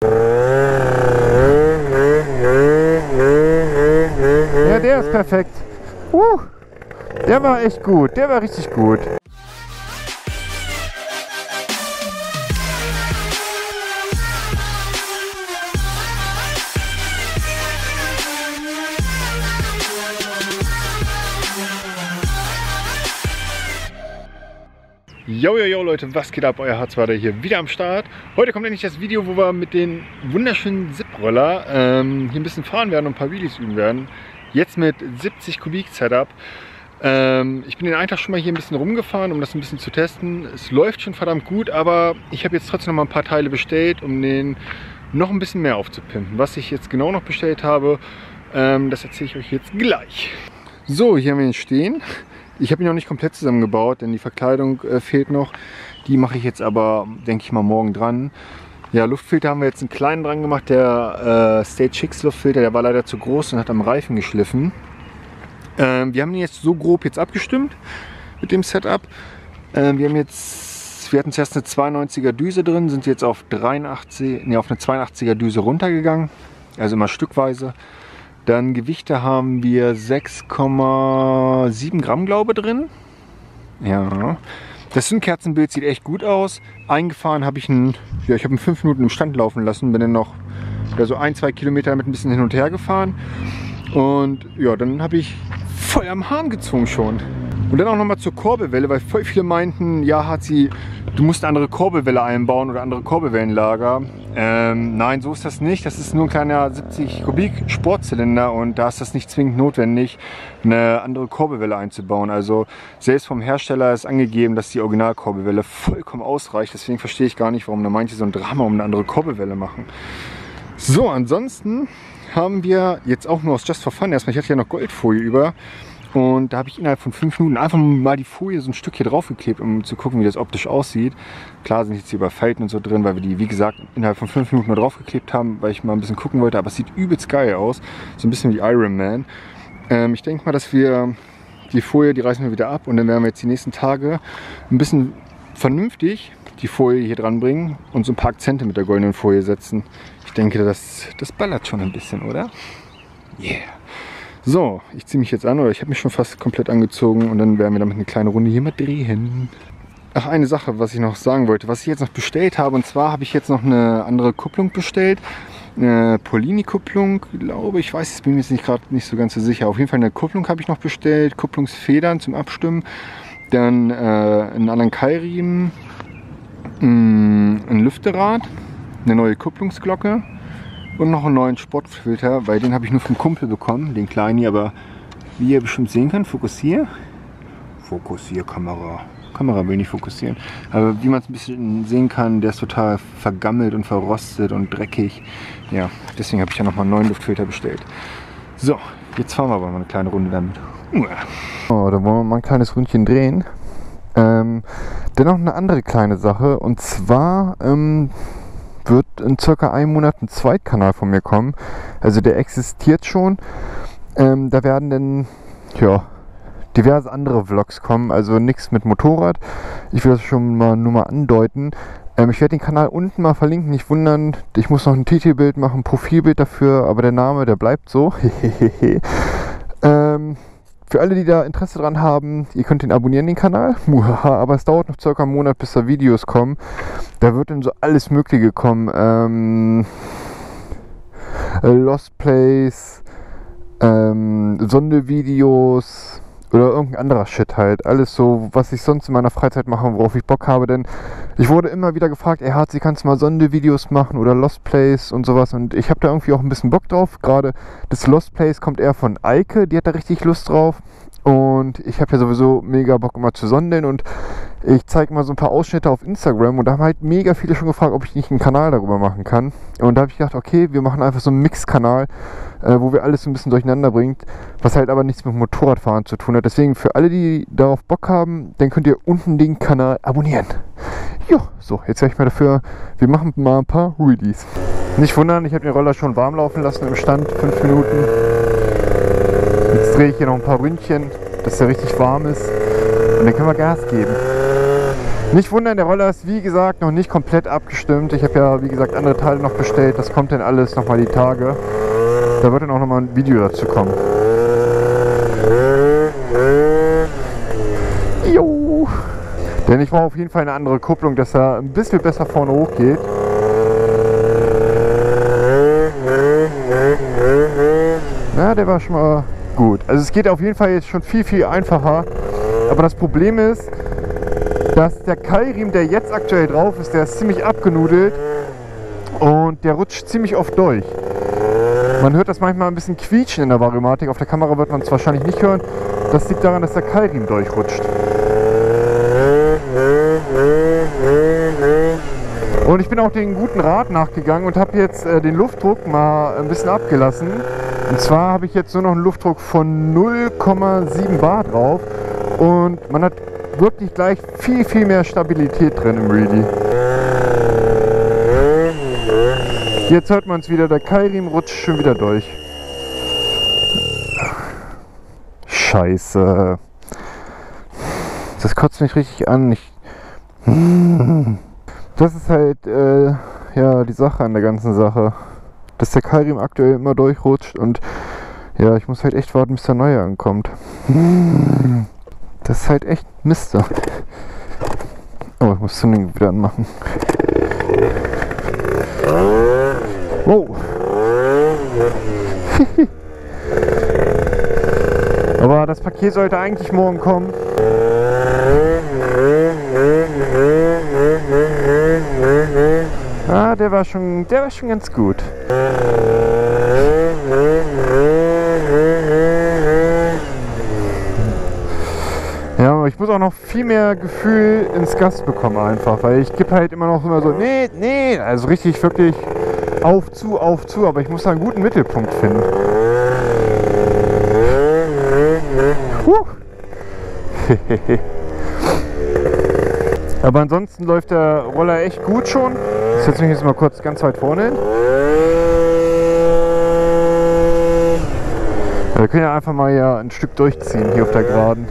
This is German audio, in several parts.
Ja, der ist perfekt. Der war echt gut, der war richtig gut. Yo Leute, was geht ab? Euer Harzwader hier wieder am Start. Heute kommt endlich das Video, wo wir mit den wunderschönen Zip-Roller hier ein bisschen fahren werden und ein paar Wheelies üben werden. Jetzt mit 70 Kubik Setup. Ich bin den einen Tag schon mal hier ein bisschen rumgefahren, um das ein bisschen zu testen. Es läuft schon verdammt gut, aber ich habe jetzt trotzdem noch mal ein paar Teile bestellt, um den noch ein bisschen mehr aufzupimpen. Was ich jetzt genau noch bestellt habe, das erzähle ich euch jetzt gleich. So, hier haben wir ihn stehen. Ich habe ihn noch nicht komplett zusammengebaut, denn die Verkleidung fehlt noch. Die mache ich jetzt aber, denke ich mal, morgen dran. Ja, Luftfilter haben wir jetzt einen kleinen dran gemacht. Der Stage X Luftfilter, der war leider zu groß und hat am Reifen geschliffen. Wir haben ihn jetzt so grob jetzt abgestimmt mit dem Setup. Wir hatten zuerst eine 92er Düse drin, sind jetzt auf auf eine 82er Düse runtergegangen, also immer stückweise. Dann Gewichte haben wir 6,7 Gramm, glaube ich, drin. Ja, das Zündkerzenbild sieht echt gut aus. Eingefahren habe ich ihn, ich habe ihn 5 Minuten im Stand laufen lassen, bin dann noch so 1-2 Kilometer damit ein bisschen hin und her gefahren. Und ja, dann habe ich voll am Hahn gezogen schon. Und dann auch nochmal zur Kurbelwelle, weil voll viele meinten, ja Harzi, du musst eine andere Kurbelwelle einbauen oder andere Kurbelwellenlager. Nein, so ist das nicht. Das ist nur ein kleiner 70 Kubik Sportzylinder und da ist das nicht zwingend notwendig, eine andere Kurbelwelle einzubauen. Also selbst vom Hersteller ist angegeben, dass die Originalkurbelwelle vollkommen ausreicht. Deswegen verstehe ich gar nicht, warum da manche so ein Drama um eine andere Kurbelwelle machen. So, ansonsten haben wir jetzt auch nur aus Just for Fun erstmal, ich hatte ja noch Goldfolie über. Und da habe ich innerhalb von 5 Minuten einfach mal die Folie so ein Stück hier drauf geklebt, um zu gucken, wie das optisch aussieht. Klar sind jetzt hier über Falten und so drin, weil wir die, wie gesagt, innerhalb von 5 Minuten nur drauf geklebt haben, weil ich mal ein bisschen gucken wollte. Aber es sieht übelst geil aus. So ein bisschen wie Iron Man. Ich denke mal, dass wir die Folie, die reißen wir wieder ab. Und dann werden wir jetzt die nächsten Tage ein bisschen vernünftig die Folie hier dran bringen und so ein paar Akzente mit der goldenen Folie setzen. Ich denke, das ballert schon ein bisschen, oder? Yeah! So, ich ziehe mich jetzt an, oder ich habe mich schon fast komplett angezogen und dann werden wir damit eine kleine Runde hier mal drehen. Ach, eine Sache, was ich noch sagen wollte, was ich jetzt noch bestellt habe, und zwar habe ich jetzt noch eine andere Kupplung bestellt. Eine Polini-Kupplung, glaube ich, weiß, bin mir jetzt gerade nicht so ganz so sicher. Auf jeden Fall eine Kupplung habe ich noch bestellt, Kupplungsfedern zum Abstimmen, dann einen anderen Keilriemen, ein Lüfterad, eine neue Kupplungsglocke. Und noch einen neuen Sportfilter, weil den habe ich nur vom Kumpel bekommen, den kleinen, aber wie ihr bestimmt sehen könnt, fokussier, Kamera will nicht fokussieren, aber wie man es ein bisschen sehen kann, der ist total vergammelt und verrostet und dreckig, ja, deswegen habe ich ja nochmal einen neuen Luftfilter bestellt. So, jetzt fahren wir aber mal eine kleine Runde damit. Oh, da wollen wir mal ein kleines Rundchen drehen. Dennoch eine andere kleine Sache, und zwar wird in circa einem Monat ein Zweitkanal von mir kommen. Also der existiert schon. Da werden dann diverse andere Vlogs kommen, also nichts mit Motorrad. Ich will das schon mal nur mal andeuten. Ich werde den Kanal unten mal verlinken, nicht wundern. Ich muss noch ein Titelbild machen, ein Profilbild dafür, aber der Name, der bleibt so. Für alle, die da Interesse dran haben, ihr könnt den abonnieren, den Kanal. Aber es dauert noch circa einen Monat, bis da Videos kommen. Da wird dann so alles Mögliche kommen. Lost Plays, Sondervideos oder irgendein anderer Shit halt. Alles so, was ich sonst in meiner Freizeit mache, worauf ich Bock habe. Denn ich wurde immer wieder gefragt, ey Harzi, kannst du mal Sondervideos machen oder Lost Plays und sowas. Und ich habe da irgendwie auch ein bisschen Bock drauf. Gerade das Lost Plays kommt eher von Eike, die hat da richtig Lust drauf. Und ich habe ja sowieso mega Bock immer zu sondeln und ich zeige mal so ein paar Ausschnitte auf Instagram und da haben halt mega viele schon gefragt, ob ich nicht einen Kanal darüber machen kann. Und da habe ich gedacht, okay, wir machen einfach so einen Mix-Kanal, wo wir alles so ein bisschen durcheinander bringt, was halt aber nichts mit Motorradfahren zu tun hat. Deswegen für alle, die darauf Bock haben, dann könnt ihr unten den Kanal abonnieren. Jo, so, jetzt sage ich mal dafür, wir machen mal ein paar Wheelies. Nicht wundern, ich habe den Roller schon warm laufen lassen im Stand, 5 Minuten. Jetzt drehe ich hier noch ein paar Ründchen, dass der richtig warm ist und dann können wir Gas geben. Nicht wundern, der Roller ist wie gesagt noch nicht komplett abgestimmt. Ich habe ja wie gesagt andere Teile noch bestellt. Das kommt dann alles nochmal die Tage. Da wird dann auch nochmal ein Video dazu kommen. Jo! Denn ich brauche auf jeden Fall eine andere Kupplung, dass er ein bisschen besser vorne hoch geht. Ja, der war schon mal gut. Also es geht auf jeden Fall jetzt schon viel einfacher. Aber das Problem ist, dass der Keilriemen, der jetzt aktuell drauf ist, der ist ziemlich abgenudelt und der rutscht ziemlich oft durch. Man hört das manchmal ein bisschen quietschen in der Variomatik. Auf der Kamera wird man es wahrscheinlich nicht hören. Das liegt daran, dass der Keilriemen durchrutscht. Und ich bin auch den guten Rat nachgegangen und habe jetzt den Luftdruck mal ein bisschen abgelassen. Und zwar habe ich jetzt nur noch einen Luftdruck von 0,7 Bar drauf. Und man hat wirklich gleich viel mehr Stabilität drin im Wheelie. Jetzt hört man es wieder, der Keilriemen rutscht schon wieder durch. Scheiße. Das kotzt mich richtig an. Das ist halt ja, die Sache an der ganzen Sache. Dass der Keilriemen aktuell immer durchrutscht und ja, ich muss halt echt warten, bis der neue ankommt. Das ist halt echt Mist. Oh, ich muss das Ding wieder anmachen. Wow. Aber das Paket sollte eigentlich morgen kommen. Ah, der war schon ganz gut. Ja, aber ich muss auch noch viel mehr Gefühl ins Gas bekommen einfach, weil ich gebe halt immer so, nee, also richtig wirklich auf zu, aber ich muss da einen guten Mittelpunkt finden. Aber ansonsten läuft der Roller echt gut schon. Ich setze mich jetzt mal kurz ganz weit vorne hin. Wir können ja einfach mal ja ein Stück durchziehen hier auf der Geraden.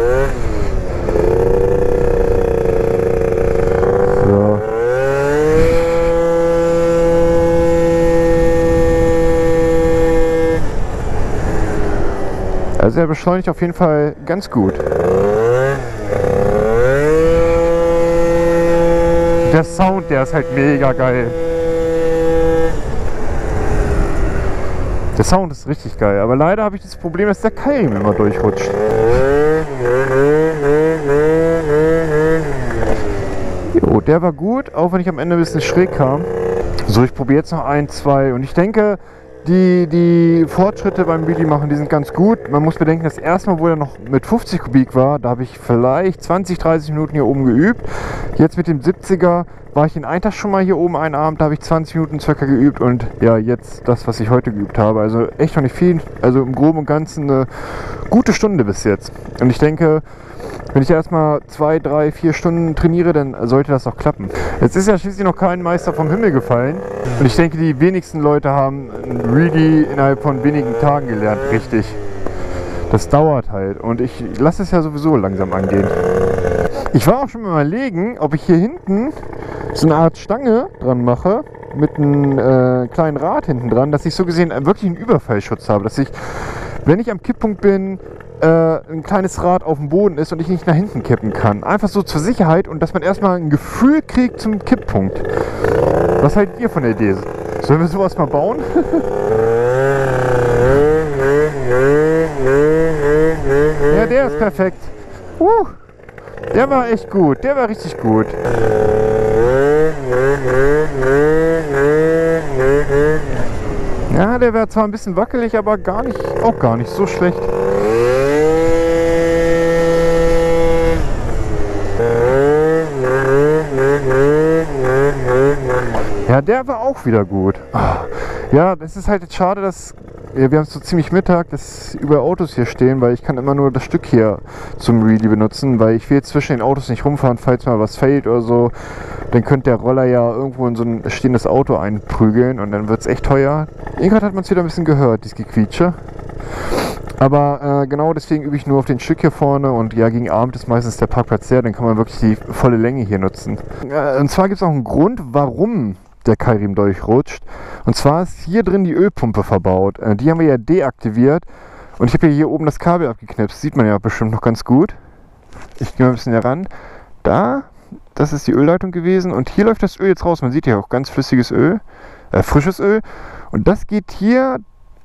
So. Also er beschleunigt auf jeden Fall ganz gut. Der Sound, der ist halt mega geil. Der Sound ist richtig geil, aber leider habe ich das Problem, dass der Keilriemen immer durchrutscht. Jo, der war gut, auch wenn ich am Ende ein bisschen schräg kam. So, ich probiere jetzt noch 1, 2 und ich denke, die Fortschritte beim Wheelie machen, die sind ganz gut. Man muss bedenken, das erste Mal, wo er noch mit 50 Kubik war, da habe ich vielleicht 20, 30 Minuten hier oben geübt. Jetzt mit dem 70er war ich in einem Tag schon mal hier oben einen Abend, da habe ich 20 Minuten circa geübt und ja, jetzt das, was ich heute geübt habe. Also echt noch nicht viel, also im Groben und Ganzen eine gute Stunde bis jetzt. Und ich denke, wenn ich erstmal 2, 3, 4 Stunden trainiere, dann sollte das auch klappen. Jetzt ist ja schließlich noch kein Meister vom Himmel gefallen. Und ich denke, die wenigsten Leute haben ein Wheelie innerhalb von wenigen Tagen gelernt, richtig. Das dauert halt und ich lasse es ja sowieso langsam angehen. Ich war auch schon mal überlegen, ob ich hier hinten so eine Art Stange dran mache, mit einem kleinen Rad hinten dran, dass ich so gesehen wirklich einen Überfallschutz habe. Dass ich, wenn ich am Kipppunkt bin, ein kleines Rad auf dem Boden ist und ich nicht nach hinten kippen kann. Einfach so zur Sicherheit und dass man erstmal ein Gefühl kriegt zum Kipppunkt. Was haltet ihr von der Idee? Sollen wir sowas mal bauen? Ja, der ist perfekt. Der war echt gut. Der war richtig gut. Ja, der wäre zwar ein bisschen wackelig, aber auch gar nicht so schlecht. Ja, der war auch wieder gut. Ja, das ist halt jetzt schade, dass wir haben es so ziemlich Mittag, dass über Autos hier stehen, weil ich kann immer nur das Stück hier zum Wheelie benutzen, weil ich will jetzt zwischen den Autos nicht rumfahren, falls mal was fällt oder so. Dann könnte der Roller ja irgendwo in so ein stehendes Auto einprügeln und dann wird es echt teuer. Gerade hat man es wieder ein bisschen gehört, dieses Gequietsche. Aber genau deswegen übe ich nur auf den Stück hier vorne und ja, gegen Abend ist meistens der Parkplatz leer, dann kann man wirklich die volle Länge hier nutzen. Und zwar gibt es auch einen Grund, warum der Keilriemen durchrutscht. Und zwar ist hier drin die Ölpumpe verbaut. Die haben wir ja deaktiviert und ich habe hier oben das Kabel abgeknipst. Sieht man ja bestimmt noch ganz gut. Ich gehe mal ein bisschen heran. Da, das ist die Ölleitung gewesen und hier läuft das Öl jetzt raus. Man sieht ja auch ganz flüssiges Öl, frisches Öl. Und das geht hier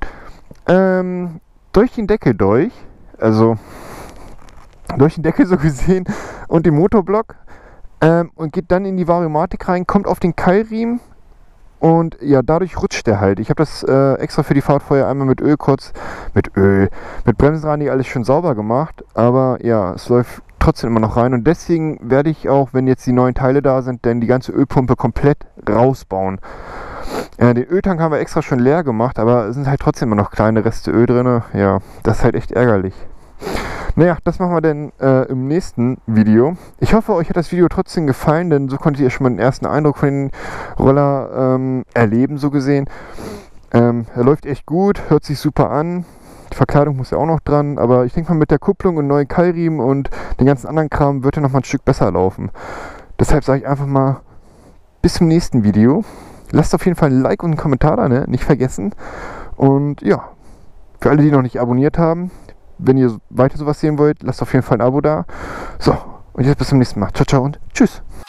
durch den Deckel durch, also durch den Deckel so gesehen und den Motorblock und geht dann in die Variomatik rein, kommt auf den Keilriemen und ja, dadurch rutscht der halt. Ich habe das extra für die Fahrt vorher einmal mit Bremsenreiniger alles schön sauber gemacht, aber ja, es läuft trotzdem immer noch rein und deswegen werde ich auch, wenn jetzt die neuen Teile da sind, dann die ganze Ölpumpe komplett rausbauen. Den Öltank haben wir extra schon leer gemacht, aber es sind halt trotzdem immer noch kleine Reste Öl drin. Ja, das ist halt echt ärgerlich. Naja, das machen wir dann im nächsten Video. Ich hoffe, euch hat das Video trotzdem gefallen, denn so konntet ihr schon mal den ersten Eindruck von den Roller erleben, so gesehen. Er läuft echt gut, hört sich super an. Die Verkleidung muss ja auch noch dran, aber ich denke mal mit der Kupplung und neuen Keilriemen und den ganzen anderen Kram wird er noch mal ein Stück besser laufen. Deshalb sage ich einfach mal, bis zum nächsten Video. Lasst auf jeden Fall ein Like und einen Kommentar da, ne? Nicht vergessen. Und ja, für alle, die noch nicht abonniert haben, wenn ihr weiter sowas sehen wollt, lasst auf jeden Fall ein Abo da. So, und jetzt bis zum nächsten Mal. Ciao, ciao und tschüss.